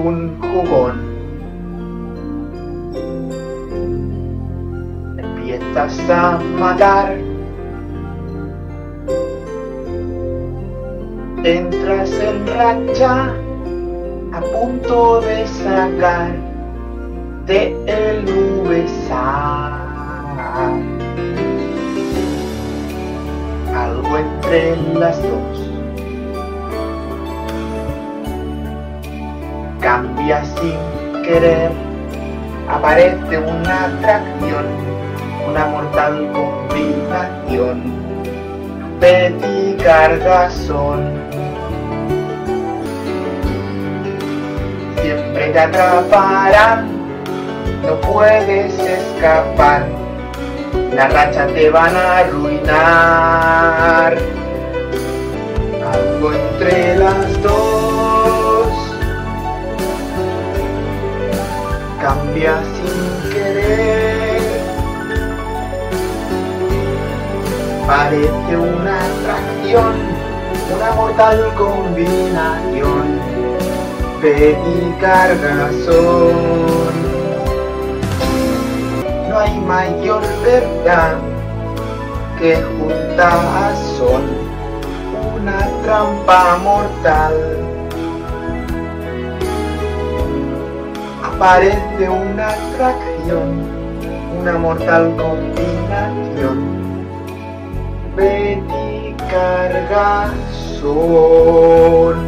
un jugón. Empiezas a matar, entras en racha, a punto de sacar de el USA. Algo entre las dos cambia sin querer, aparece una atracción, una mortal combinación, Betty Cargason. Siempre te atraparán, no puedes escapar, la racha te van a arruinar. Algo entre las dos cambia sin querer, parece una atracción, una mortal combinación, Betty Cargason. No hay mayor verdad que juntas son una trampa mortal. Aparece una atracción, una mortal combinación, Betty Cargason.